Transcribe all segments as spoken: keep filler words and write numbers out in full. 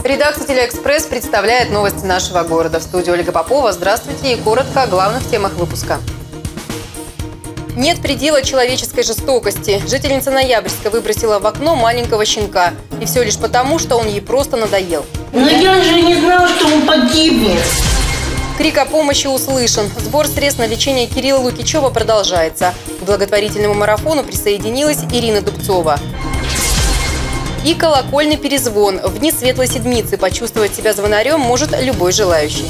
Редакция «Телеэкспресс» представляет новости нашего города. В студии Ольга Попова. Здравствуйте и коротко о главных темах выпуска. Нет предела человеческой жестокости. Жительница Ноябрьска выбросила в окно маленького щенка. И все лишь потому, что он ей просто надоел. Но я же не знала, что он погибнет. Крик о помощи услышан. Сбор средств на лечение Кирилла Лукичева продолжается. К благотворительному марафону присоединилась Ирина Дубцова. И колокольный перезвон. В дни Светлой Седмицы почувствовать себя звонарем может любой желающий.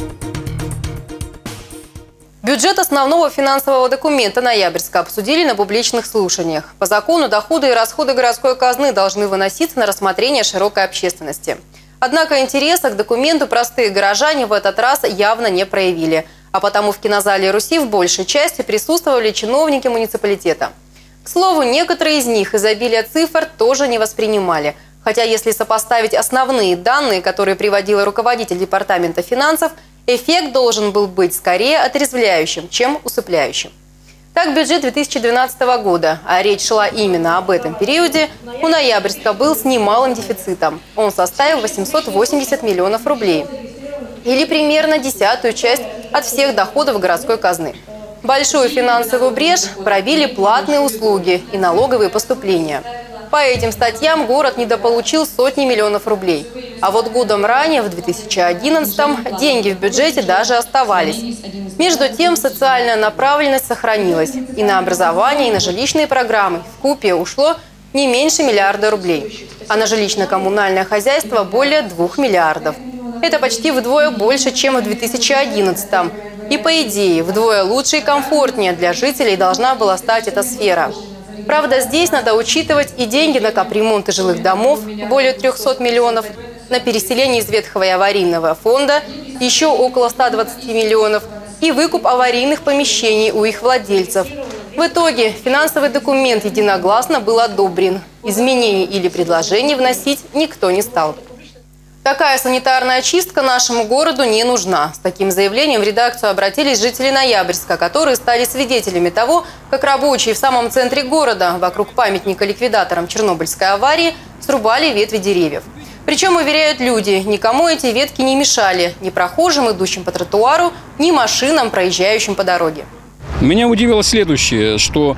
Бюджет основного финансового документа Ноябрьска обсудили на публичных слушаниях. По закону доходы и расходы городской казны должны выноситься на рассмотрение широкой общественности. Однако интереса к документу простые горожане в этот раз явно не проявили. А потому в кинозале «Руси» в большей части присутствовали чиновники муниципалитета. К слову, некоторые из них изобилие цифр тоже не воспринимали. Хотя если сопоставить основные данные, которые приводила руководитель департамента финансов, эффект должен был быть скорее отрезвляющим, чем усыпляющим. Так, бюджет две тысячи двенадцатого года, а речь шла именно об этом периоде, у Ноябрьска был с немалым дефицитом. Он составил восемьсот восемьдесят миллионов рублей. Или примерно десятую часть от всех доходов городской казны. Большую финансовую брешь пробили платные услуги и налоговые поступления. По этим статьям город недополучил сотни миллионов рублей. А вот годом ранее, в две тысячи одиннадцатом, деньги в бюджете даже оставались. Между тем, социальная направленность сохранилась. И на образование, и на жилищные программы вкупе ушло не меньше миллиарда рублей. А на жилищно-коммунальное хозяйство более двух миллиардов. Это почти вдвое больше, чем в две тысячи одиннадцатом. И по идее, вдвое лучше и комфортнее для жителей должна была стать эта сфера. Правда, здесь надо учитывать и деньги на капремонты жилых домов, более трёхсот миллионов, на переселение из ветхого и аварийного фонда, еще около ста двадцати миллионов, и выкуп аварийных помещений у их владельцев. В итоге финансовый документ единогласно был одобрен. Изменений или предложений вносить никто не стал. Такая санитарная чистка нашему городу не нужна. С таким заявлением в редакцию обратились жители Ноябрьска, которые стали свидетелями того, как рабочие в самом центре города, вокруг памятника ликвидаторам Чернобыльской аварии, срубали ветви деревьев. Причем, уверяют люди, никому эти ветки не мешали, ни прохожим, идущим по тротуару, ни машинам, проезжающим по дороге. Меня удивило следующее, что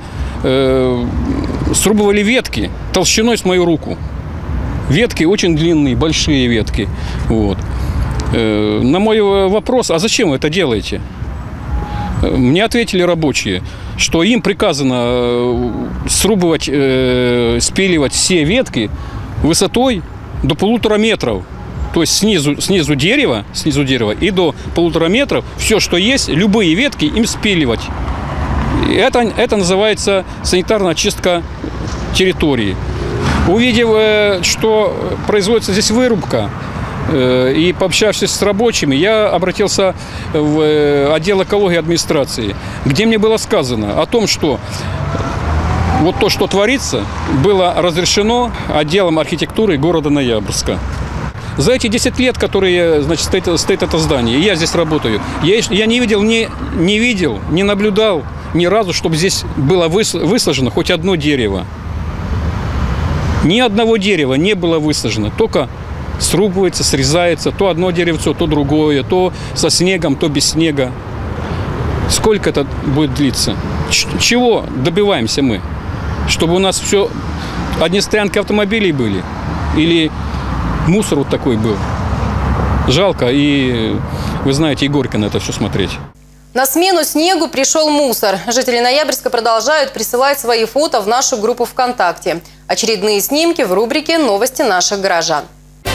э, срубывали ветки толщиной с мою руку. Ветки очень длинные, большие ветки. Вот. Э, на мой вопрос, а зачем вы это делаете? Мне ответили рабочие, что им приказано срубывать, э, спиливать все ветки высотой до полутора метров. То есть снизу, снизу дерева, снизу дерева и до полутора метров все, что есть, любые ветки им спиливать. Это, это называется санитарная очистка территории. Увидев, что производится здесь вырубка, и пообщавшись с рабочими, я обратился в отдел экологии и администрации, где мне было сказано о том, что вот то, что творится, было разрешено отделом архитектуры города Ноябрьска. За эти десять лет, которые, значит, стоит, стоит это здание, я здесь работаю, я, я не видел, не, не видел, не наблюдал ни разу, чтобы здесь было высажено хоть одно дерево. Ни одного дерева не было высажено, только срубывается, срезается, то одно деревцо, то другое, то со снегом, то без снега. Сколько это будет длиться? Ч- чего добиваемся мы? Чтобы у нас все одни стоянки автомобилей были? Или мусор вот такой был? Жалко, и вы знаете, и горько на это все смотреть. На смену снегу пришел мусор. Жители Ноябрьска продолжают присылать свои фото в нашу группу ВКонтакте. Очередные снимки в рубрике «Новости наших горожан».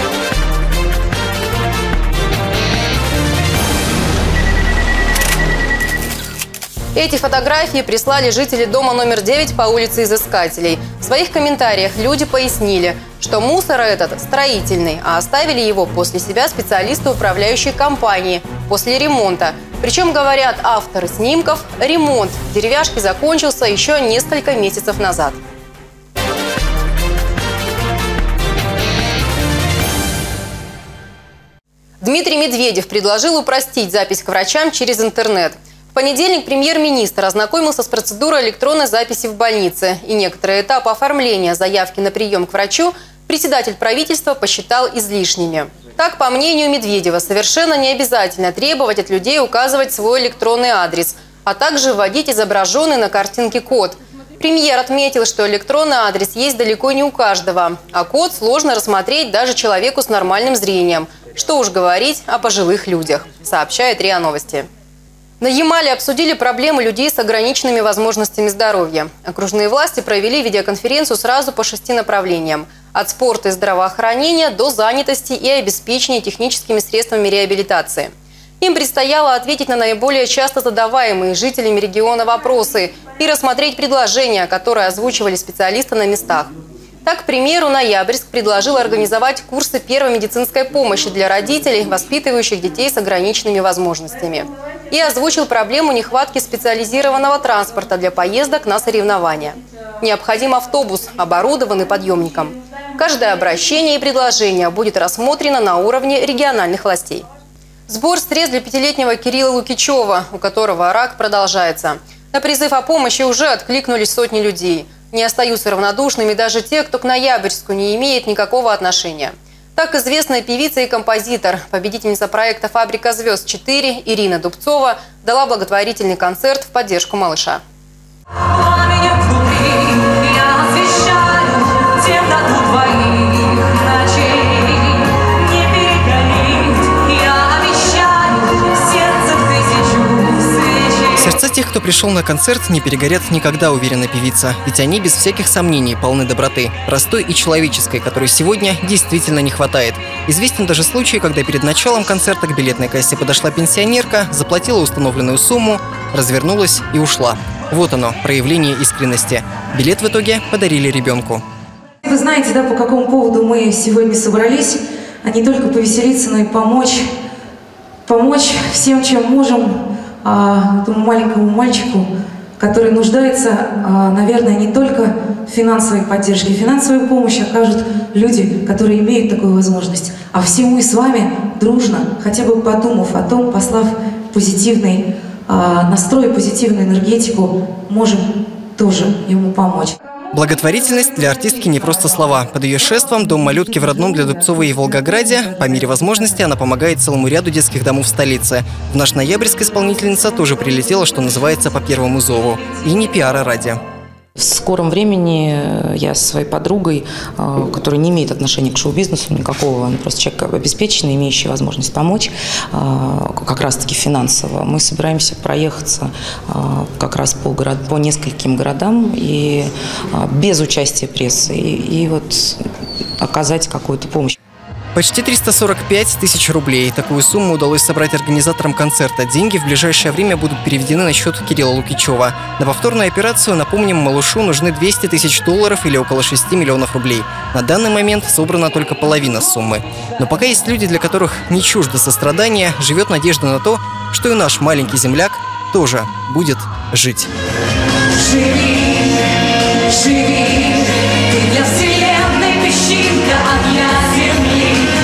Эти фотографии прислали жители дома номер девять по улице Изыскателей. В своих комментариях люди пояснили, что мусор этот строительный, а оставили его после себя специалисты управляющей компании после ремонта. Причем, говорят авторы снимков, ремонт деревяшки закончился еще несколько месяцев назад. Дмитрий Медведев предложил упростить запись к врачам через интернет. В понедельник премьер-министр ознакомился с процедурой электронной записи в больнице. И некоторые этапы оформления заявки на прием к врачу председатель правительства посчитал излишними. Так, по мнению Медведева, совершенно не обязательно требовать от людей указывать свой электронный адрес, а также вводить изображенный на картинке код. Премьер отметил, что электронный адрес есть далеко не у каждого, а код сложно рассмотреть даже человеку с нормальным зрением. Что уж говорить о пожилых людях, сообщает РИА Новости. На Ямале обсудили проблемы людей с ограниченными возможностями здоровья. Окружные власти провели видеоконференцию сразу по шести направлениям. От спорта и здравоохранения до занятости и обеспечения техническими средствами реабилитации. Им предстояло ответить на наиболее часто задаваемые жителями региона вопросы и рассмотреть предложения, которые озвучивали специалисты на местах. Так, к примеру, Ноябрьск предложил организовать курсы первой медицинской помощи для родителей, воспитывающих детей с ограниченными возможностями. И озвучил проблему нехватки специализированного транспорта для поездок на соревнования. Необходим автобус, оборудованный подъемником. Каждое обращение и предложение будет рассмотрено на уровне региональных властей. Сбор средств для пятилетнего Кирилла Лукичева, у которого рак, продолжается. На призыв о помощи уже откликнулись сотни людей. Не остаются равнодушными даже те, кто к Ноябрьску не имеет никакого отношения. Так, известная певица и композитор, победительница проекта «Фабрика звезд-четыре» Ирина Дубцова дала благотворительный концерт в поддержку малыша. Сердца тех, кто пришел на концерт, не перегорят никогда, уверена певица. Ведь они без всяких сомнений полны доброты. Простой и человеческой, которой сегодня действительно не хватает. Известен даже случай, когда перед началом концерта к билетной кассе подошла пенсионерка, заплатила установленную сумму, развернулась и ушла. Вот оно, проявление искренности. Билет в итоге подарили ребенку. Вы знаете, да, по какому поводу мы сегодня собрались? А не только повеселиться, но и помочь. Помочь всем, чем можем. Этому маленькому мальчику, который нуждается, наверное, не только в финансовой поддержке. Финансовую помощь окажут люди, которые имеют такую возможность. А все мы с вами дружно, хотя бы подумав о том, послав позитивный настрой, позитивную энергетику, можем тоже ему помочь. Благотворительность для артистки не просто слова. Под ее шеством дом малютки в родном для Дубцовой и Волгограде. По мере возможности она помогает целому ряду детских домов в столице. В наш Ноябрьск исполнительница тоже прилетела, что называется, по первому зову. И не пиара ради. В скором времени я со своей подругой, которая не имеет отношения к шоу-бизнесу никакого, он просто человек обеспеченный, имеющий возможность помочь, как раз-таки финансово, мы собираемся проехаться как раз по, город, по нескольким городам и без участия прессы, и, и вот оказать какую-то помощь. Почти триста сорок пять тысяч рублей. Такую сумму удалось собрать организаторам концерта. Деньги в ближайшее время будут переведены на счет Кирилла Лукичева. На повторную операцию, напомним, малышу нужны двести тысяч долларов или около шести миллионов рублей. На данный момент собрана только половина суммы. Но пока есть люди, для которых не чуждо сострадание, живет надежда на то, что и наш маленький земляк тоже будет жить. Живи, живи, ты для вселенной песчинка огня земли.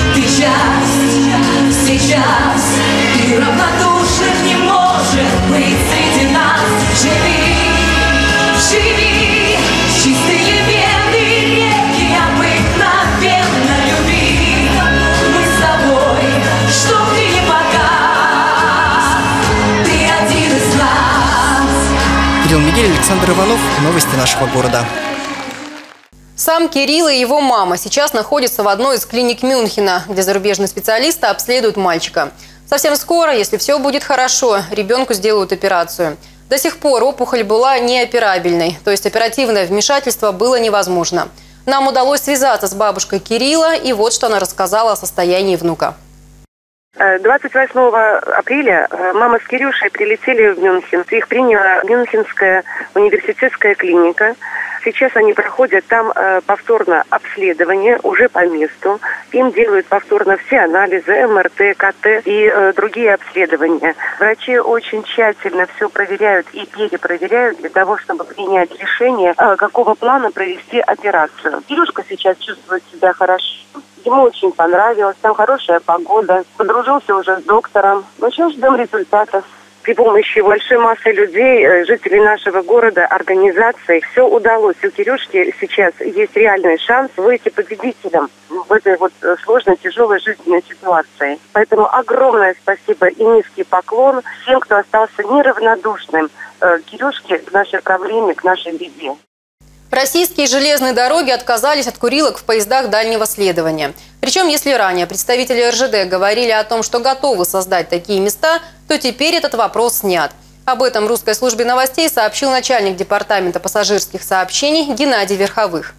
Сейчас и равнодушных не может быть среди нас. Живи, живи, чистые вены реки обыкновенно люби. Мы с тобой, чтоб ты не погас, ты один из нас. Кирилл Мигель, Александр Иванов. Новости нашего города. Сам Кирилл и его мама сейчас находятся в одной из клиник Мюнхена, где зарубежные специалисты обследуют мальчика. Совсем скоро, если все будет хорошо, ребенку сделают операцию. До сих пор опухоль была неоперабельной, то есть оперативное вмешательство было невозможно. Нам удалось связаться с бабушкой Кирилла, и вот что она рассказала о состоянии внука. двадцать восьмого апреля мама с Кирюшей прилетели в Мюнхен. Их приняла Мюнхенская университетская клиника. Сейчас они проходят там э, повторно обследование уже по месту. Им делают повторно все анализы, эм эр тэ, ка тэ и э, другие обследования. Врачи очень тщательно все проверяют и перепроверяют для того, чтобы принять решение, э, какого плана провести операцию. Кирюшка сейчас чувствует себя хорошо. Ему очень понравилось, там хорошая погода. Подружился уже с доктором. Ну, сейчас ждем результатов. При помощи большой массы людей, жителей нашего города, организаций, все удалось. У Кирюшки сейчас есть реальный шанс выйти победителем в этой вот сложной, тяжелой жизненной ситуации. Поэтому огромное спасибо и низкий поклон всем, кто остался неравнодушным к Кирюшке, к нашей проблеме, к нашей беде. Российские железные дороги отказались от курилок в поездах дальнего следования. Причем, если ранее представители эр жэ дэ говорили о том, что готовы создать такие места, то теперь этот вопрос снят. Об этом русской службе новостей сообщил начальник департамента пассажирских сообщений Геннадий Верховых.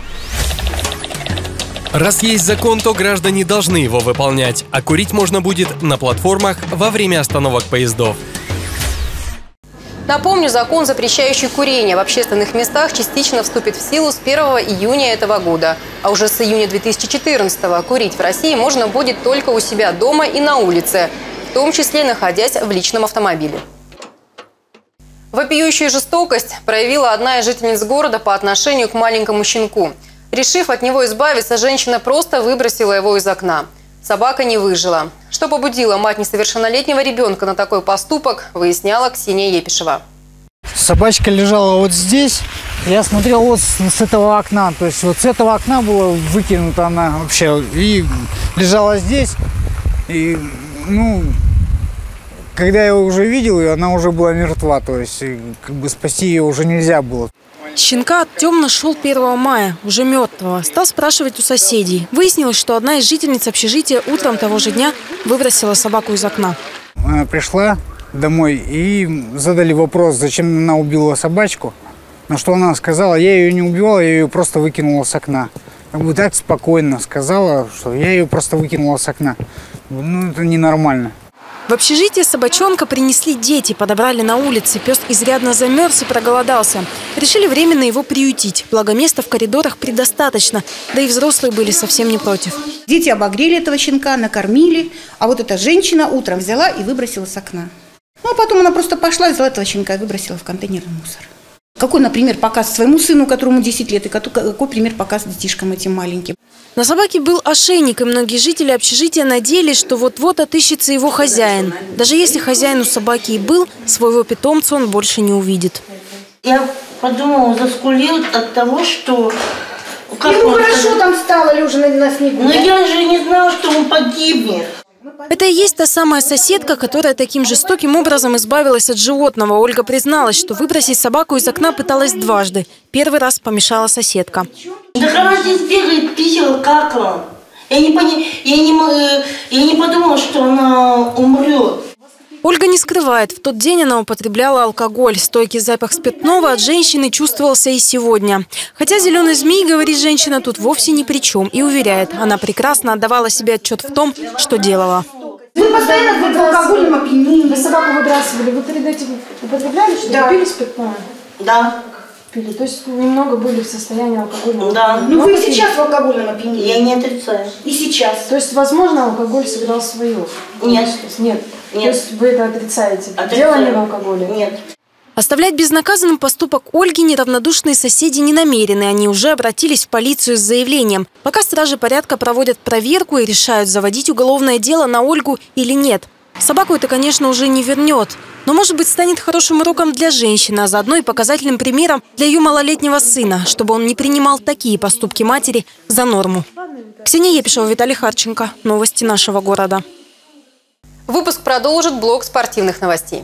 Раз есть закон, то граждане должны его выполнять, а курить можно будет на платформах во время остановок поездов. Напомню, закон, запрещающий курение в общественных местах, частично вступит в силу с первого июня этого года. А уже с июня две тысячи четырнадцатого курить в России можно будет только у себя дома и на улице, в том числе находясь в личном автомобиле. Вопиющую жестокость проявила одна из жительниц города по отношению к маленькому щенку. Решив от него избавиться, женщина просто выбросила его из окна. Собака не выжила. Что побудило мать несовершеннолетнего ребенка на такой поступок, выясняла Ксения Епишева. Собачка лежала вот здесь. Я смотрел вот с, с этого окна. То есть вот с этого окна была выкинута она вообще. И лежала здесь. И, ну, когда я уже видел ее, она уже была мертва. То есть как бы спасти ее уже нельзя было. Щенка Артем нашел первого мая, уже мертвого. Стал спрашивать у соседей. Выяснилось, что одна из жительниц общежития утром того же дня выбросила собаку из окна. Она пришла домой и задали вопрос, зачем она убила собачку. На что она сказала, я ее не убивала, я ее просто выкинула с окна. Как бы так спокойно сказала, что я ее просто выкинула с окна. Ну, это ненормально. В общежитие собачонка принесли дети, подобрали на улице. Пес изрядно замерз и проголодался. Решили временно его приютить. Благо места в коридорах предостаточно, да и взрослые были совсем не против. Дети обогрели этого щенка, накормили, а вот эта женщина утром взяла и выбросила с окна. Ну, а потом она просто пошла, взяла этого щенка и выбросила в контейнерный мусор. Какой, например, показ своему сыну, которому десять лет, и какой пример показ детишкам этим маленьким. На собаке был ошейник, и многие жители общежития надеялись, что вот-вот отыщется его хозяин. Даже если хозяин у собаки и был, своего питомца он больше не увидит. Я подумала, заскулил от того, что... Как ему хорошо там стало, лежа на снегу. Но я же не знала, что он погибнет. Это и есть та самая соседка, которая таким жестоким образом избавилась от животного. Ольга призналась, что выбросить собаку из окна пыталась дважды. Первый раз помешала соседка. Да она здесь бегает, писала, какала. Я не, пони... я, не... я не подумала, что она умрет. Ольга не скрывает, в тот день она употребляла алкоголь. Стойкий запах спиртного от женщины чувствовался и сегодня. Хотя зеленый змей, говорит женщина, тут вовсе ни при чем. И уверяет, она прекрасно отдавала себе отчет в том, что делала. Вы постоянно в алкогольном опьянении. Вы собаку выбрасывали, вы перед этим употребляли, что да. Пили спиртное? Да. Пили, то есть немного были в состоянии алкогольного. Да. Ну вы и сейчас в алкогольном опьянении. Я не отрицаю. И сейчас. То есть, возможно, алкоголь сыграл свое? Нет. Нет. Нет. То есть вы это отрицаете? Отрицаю. Дело не в алкоголе? Нет. Оставлять безнаказанным поступок Ольги неравнодушные соседи не намерены. Они уже обратились в полицию с заявлением. Пока стражи порядка проводят проверку и решают, заводить уголовное дело на Ольгу или нет. Собаку это, конечно, уже не вернет. Но, может быть, станет хорошим уроком для женщины, а заодно и показательным примером для ее малолетнего сына, чтобы он не принимал такие поступки матери за норму. Ксения Епишева, Виталий Харченко. Новости нашего города. Выпуск продолжит блок спортивных новостей.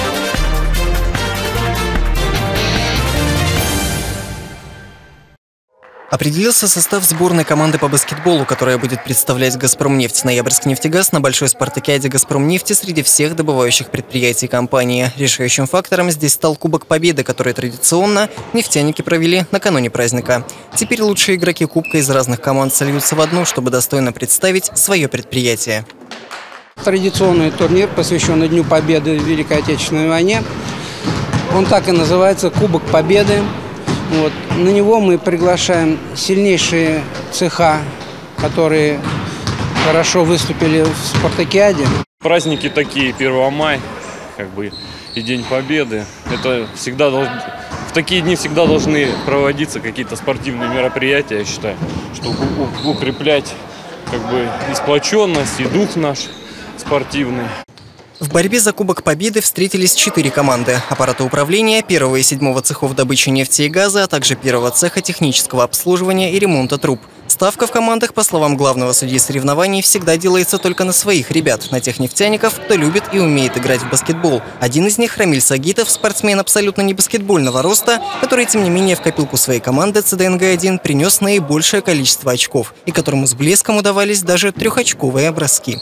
Определился состав сборной команды по баскетболу, которая будет представлять «Газпромнефть». Ноябрьск-нефтегаз на большой спартакиаде «Газпромнефти» среди всех добывающих предприятий компании. Решающим фактором здесь стал Кубок Победы, который традиционно нефтяники провели накануне праздника. Теперь лучшие игроки Кубка из разных команд сольются в одну, чтобы достойно представить свое предприятие. Традиционный турнир, посвященный Дню Победы в Великой Отечественной войне. Он так и называется «Кубок Победы». Вот. На него мы приглашаем сильнейшие цеха, которые хорошо выступили в спартакиаде. Праздники такие, первого мая, как бы, и День Победы. Это всегда должны, в такие дни всегда должны проводиться какие-то спортивные мероприятия, я считаю, чтобы укреплять как бы и сплоченность, и дух наш спортивный. В борьбе за Кубок Победы встретились четыре команды. Аппарата управления, первого и седьмого цехов добычи нефти и газа, а также первого цеха технического обслуживания и ремонта труб. Ставка в командах, по словам главного судьи соревнований, всегда делается только на своих ребят, на тех нефтяников, кто любит и умеет играть в баскетбол. Один из них – Рамиль Сагитов, спортсмен абсолютно не баскетбольного роста, который, тем не менее, в копилку своей команды Цэ Дэ Эн Гэ один принес наибольшее количество очков, и которому с блеском удавались даже трехочковые броски.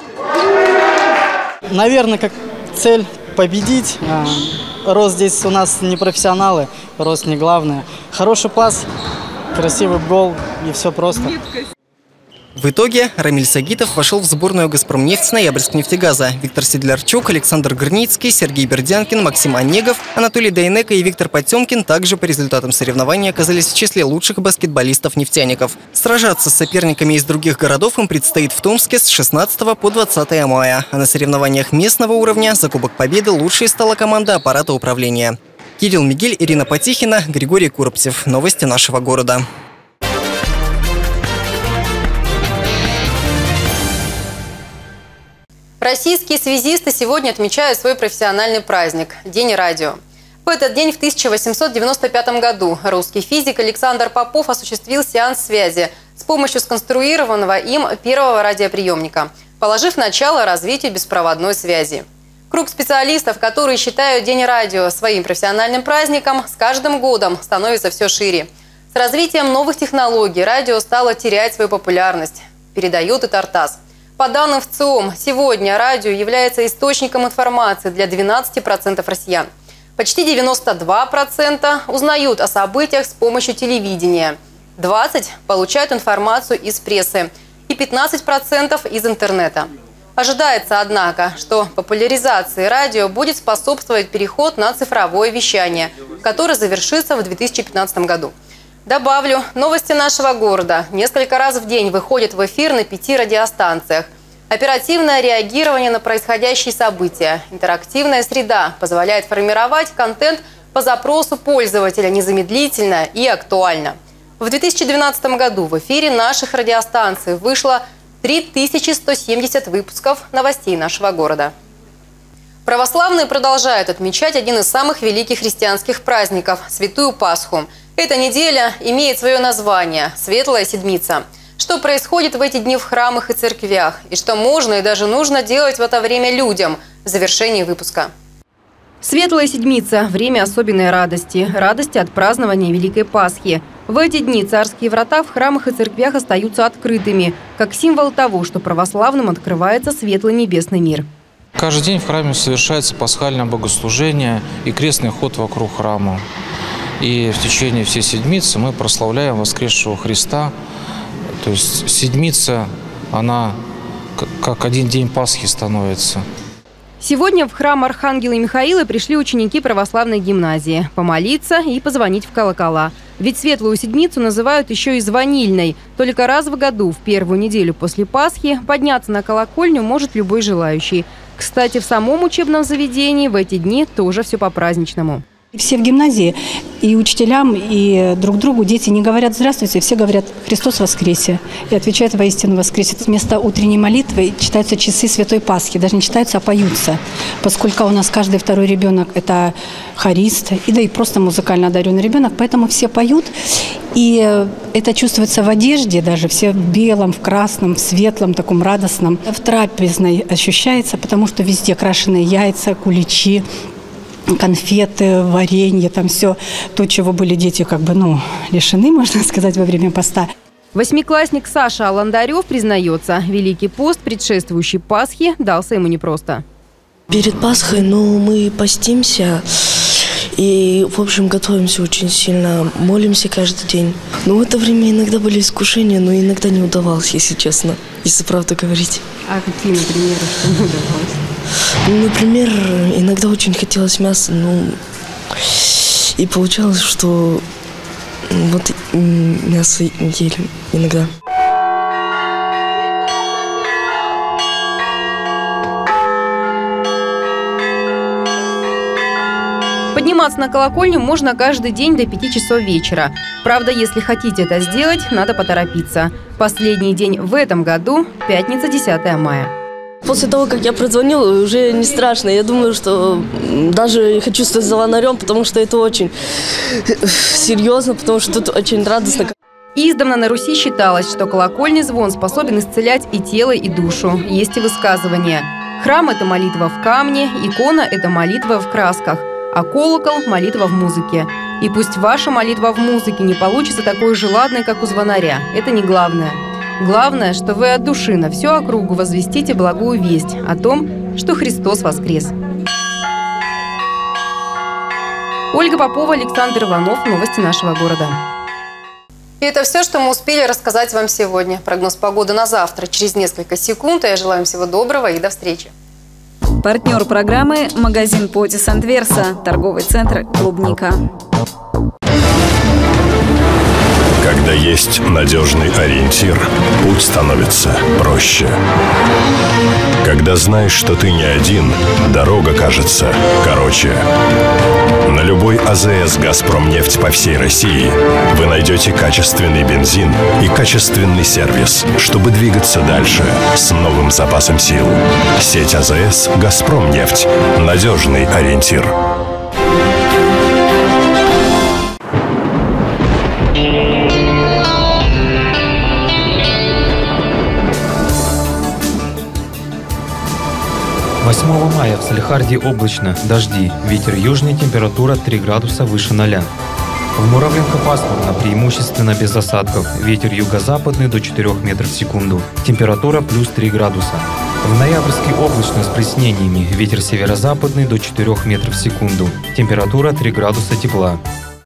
Наверное, как цель победить. Рост здесь у нас не профессионалы, рост не главное. Хороший пас, красивый гол и все просто. В итоге Рамиль Сагитов вошел в сборную «Газпромнефть», «Ноябрьскнефтегаза». Виктор Сидлярчук, Александр Грницкий, Сергей Бердянкин, Максим Онегов, Анатолий Дайнеко и Виктор Потемкин также по результатам соревнований оказались в числе лучших баскетболистов-нефтяников. Сражаться с соперниками из других городов им предстоит в Томске с шестнадцатого по двадцатое мая. А на соревнованиях местного уровня за Кубок Победы лучшей стала команда аппарата управления. Кирилл Мигель, Ирина Потихина, Григорий Куропцев. Новости нашего города. Российские связисты сегодня отмечают свой профессиональный праздник – День радио. В этот день в тысяча восемьсот девяносто пятом году русский физик Александр Попов осуществил сеанс связи с помощью сконструированного им первого радиоприемника, положив начало развитию беспроводной связи. Круг специалистов, которые считают День радио своим профессиональным праздником, с каждым годом становится все шире. С развитием новых технологий радио стало терять свою популярность, передает и Тартас. По данным ВЦИОМ, сегодня радио является источником информации для двенадцати процентов россиян. Почти девяносто два процента узнают о событиях с помощью телевидения, двадцать процентов получают информацию из прессы и пятнадцать процентов из интернета. Ожидается, однако, что популяризации радио будет способствовать переход на цифровое вещание, которое завершится в две тысячи пятнадцатом году. Добавлю, новости нашего города несколько раз в день выходят в эфир на пяти радиостанциях. Оперативное реагирование на происходящие события, интерактивная среда позволяет формировать контент по запросу пользователя незамедлительно и актуально. В две тысячи двенадцатом году в эфире наших радиостанций вышло три тысячи сто семьдесят выпусков новостей нашего города. Православные продолжают отмечать один из самых великих христианских праздников – Святую Пасху. Эта неделя имеет свое название – Светлая Седмица. Что происходит в эти дни в храмах и церквях? И что можно и даже нужно делать в это время людям? В завершении выпуска. Светлая Седмица – время особенной радости. Радости от празднования Великой Пасхи. В эти дни царские врата в храмах и церквях остаются открытыми, как символ того, что православным открывается светлый небесный мир. Каждый день в храме совершается пасхальное богослужение и крестный ход вокруг храма. И в течение всей седмицы мы прославляем воскресшего Христа. То есть седмица, она как один день Пасхи становится. Сегодня в храм Архангела Михаила пришли ученики православной гимназии помолиться и позвонить в колокола. Ведь Светлую Седмицу называют еще и звонильной. Только раз в году, в первую неделю после Пасхи, подняться на колокольню может любой желающий. Кстати, в самом учебном заведении в эти дни тоже все по-праздничному. Все в гимназии, и учителям, и друг другу дети не говорят «здравствуйте», все говорят «Христос воскресе» и отвечают «воистину воскресе». Вместо утренней молитвы читаются часы Святой Пасхи, даже не читаются, а поются, поскольку у нас каждый второй ребенок – это хорист, и да и просто музыкально одаренный ребенок, поэтому все поют, и это чувствуется в одежде даже, все в белом, в красном, в светлом, таком радостном. В трапезной ощущается, потому что везде крашеные яйца, куличи, конфеты, варенье, там все то, чего были дети как бы, ну, лишены, можно сказать, во время поста. Восьмиклассник Саша Аландарев признается, Великий пост, предшествующий Пасхе, дался ему непросто. Перед Пасхой, ну, мы постимся и, в общем, готовимся очень сильно, молимся каждый день. Но в это время иногда были искушения, но иногда не удавалось, если честно, если правду говорить. А какие, например, что не удавалось? Ну, например, иногда очень хотелось мяса, ну, и получалось, что вот мясо ели иногда. Подниматься на колокольню можно каждый день до пяти часов вечера. Правда, если хотите это сделать, надо поторопиться. Последний день в этом году – пятница, десятое мая. после того, как я прозвонил, уже не страшно. Я думаю, что даже хочу стать звонарем, потому что это очень серьезно, потому что тут очень радостно. Издавна на Руси считалось, что колокольный звон способен исцелять и тело, и душу. Есть и высказывание. Храм – это молитва в камне, икона – это молитва в красках, а колокол – молитва в музыке. И пусть ваша молитва в музыке не получится такой же ладной, как у звонаря. Это не главное. Главное, что вы от души на всю округу возвестите благую весть о том, что Христос воскрес. Ольга Попова, Александр Иванов. Новости нашего города. И это все, что мы успели рассказать вам сегодня. Прогноз погоды на завтра через несколько секунд. Я желаю вам всего доброго и до встречи. Партнер программы – магазин Потис Антверса, торговый центр «Клубника». Когда есть надежный ориентир, путь становится проще. Когда знаешь, что ты не один, дорога кажется короче. На любой АЗС «Газпромнефть» по всей России вы найдете качественный бензин и качественный сервис, чтобы двигаться дальше с новым запасом сил. Сеть АЗС «Газпромнефть» – надежный ориентир. восьмого мая в Салехарде облачно, дожди, ветер южный, температура три градуса выше ноля. В Муравленко пасмурно, преимущественно без осадков, ветер юго-западный до четырёх метров в секунду, температура плюс три градуса. В Ноябрьске облачно с прояснениями, ветер северо-западный до четырёх метров в секунду, температура три градуса тепла.